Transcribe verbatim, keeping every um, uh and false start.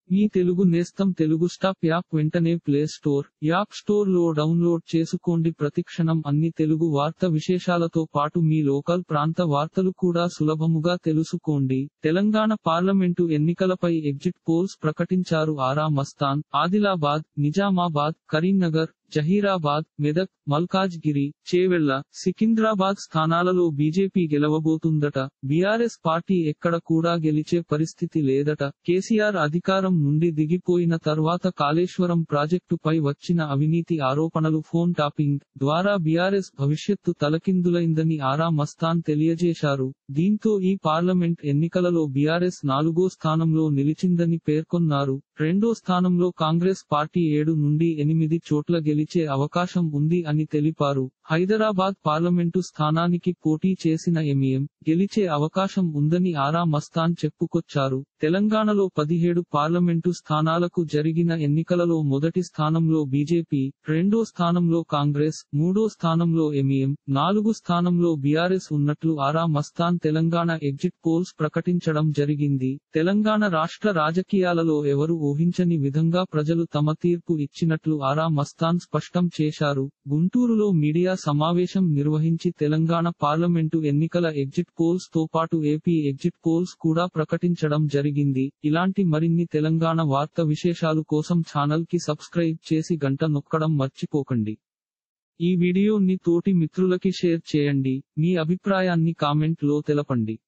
మీ తెలుగు నేస్తం Telugu stop app వెంటనే play store, app store లో డౌన్లోడ్ చేసుకోండి. ప్రతిక్షణం అన్ని తెలుగు వార్త విశేషాలతో పాటు మీ లోకల్ ప్రాంత వార్తలు కూడా సులభముగా తెలుసుకోండి. తెలంగాణ పార్లమెంటు ఎన్నికలపై ఎగ్జిట్ పోల్స్ ప్రకటించారు ఆరా మస్తాన్. ఆదిలాబాద్, నిజామాబాద్, కరీంనగర్, జహీరాబాద్, మెదక్, మల్కాజ్గిరి, చేవెళ్ల, సికింద్రాబాద్ స్థానాలలో బీజేపీ గెలవబోతుందట. బీఆర్ఎస్ పార్టీ ఎక్కడ కూడా గెలిచే పరిస్థితి లేదట. కేసీఆర్ అధికారం నుండి దిగిపోయిన తర్వాత కాళేశ్వరం ప్రాజెక్టుపై వచ్చిన అవినీతి ఆరోపణలు ఫోన్ టాపింగ్ ద్వారా బీఆర్ఎస్ భవిష్యత్తు తలకిందులైందని ఆరా మస్తాన్ తెలియజేశారు. దీంతో ఈ పార్లమెంట్ ఎన్నికలలో బీఆర్ఎస్ నాలుగో స్థానంలో నిలిచిందని పేర్కొన్నారు. రెండో స్థానంలో కాంగ్రెస్ పార్టీ ఏడు నుండి ఎనిమిది చోట్ల గెలిచే అవకాశం ఉంది అని తెలిపారు. హైదరాబాద్ పార్లమెంటు స్థానానికి పోటీ చేసిన ఎంఈఎం గెలిచే అవకాశం ఉందని ఆరా మస్తాన్ చెప్పుకొచ్చారు. తెలంగాణలో పదిహేడు పార్లమెంటు స్థానాలకు జరిగిన ఎన్నికలలో మొదటి స్థానంలో బీజేపీ, రెండో స్థానంలో కాంగ్రెస్, మూడో స్థానంలో ఎంఈఎం, నాలుగు స్థానంలో బీఆర్ఎస్ ఉన్నట్లు ఆరా మస్తాన్ తెలంగాణ ఎగ్జిట్ పోల్స్ ప్రకటించడం జరిగింది. తెలంగాణ రాష్ట్ర రాజకీయాలలో ఎవరు ఊహించని విధంగా ప్రజలు తమ తీర్పు ఇచ్చినట్లు ఆరా మస్తాన్ స్పష్టం చేశారు. గుంటూరులో మీడియా సమావేశం నిర్వహించి తెలంగాణ పార్లమెంటు ఎన్నికల ఎగ్జిట్ పోల్స్ తో పాటు ఏపీ ఎగ్జిట్ పోల్స్ కూడా ప్రకటించడం జరిగింది. ఇలాంటి మరిన్ని తెలంగాణ వార్త విశేషాలు కోసం ఛానల్ కి సబ్స్క్రైబ్ చేసి గంట నొక్కడం మర్చిపోకండి. ఈ వీడియోని తోటి మిత్రులకి షేర్ చేయండి. మీ అభిప్రాయాన్ని కామెంట్ లో తెలపండి.